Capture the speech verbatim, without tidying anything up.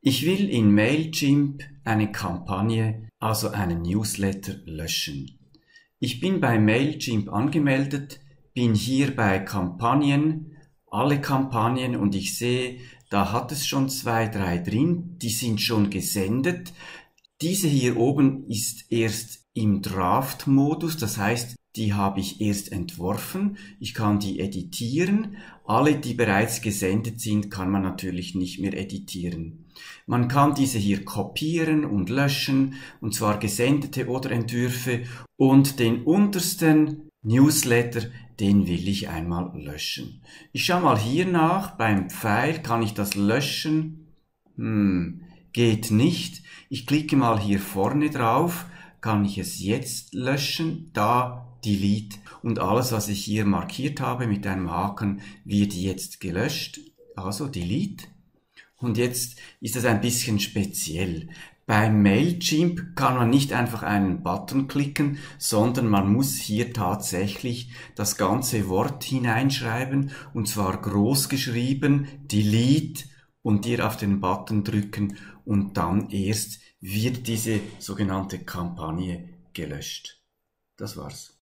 Ich will in Mailchimp eine Kampagne, also einen Newsletter, löschen. Ich bin bei Mailchimp angemeldet, bin hier bei Kampagnen, alle Kampagnen, und ich sehe, da hat es schon zwei, drei drin, die sind schon gesendet. Diese hier oben ist erst im Draft-Modus, das heißt, die habe ich erst entworfen. Ich kann die editieren. Alle, die bereits gesendet sind, kann man natürlich nicht mehr editieren. Man kann diese hier kopieren und löschen, und zwar gesendete oder Entwürfe, und den untersten Newsletter, den will ich einmal löschen. Ich schaue mal hier nach, beim Pfeil kann ich das löschen. Hm, geht nicht. Ich klicke mal hier vorne drauf, kann ich es jetzt löschen, da Delete, und alles, was ich hier markiert habe mit einem Haken, wird jetzt gelöscht, also Delete. Und jetzt ist das ein bisschen speziell. Beim Mailchimp kann man nicht einfach einen Button klicken, sondern man muss hier tatsächlich das ganze Wort hineinschreiben, und zwar groß geschrieben, Delete, und hier auf den Button drücken, und dann erst wird diese sogenannte Kampagne gelöscht. Das war's.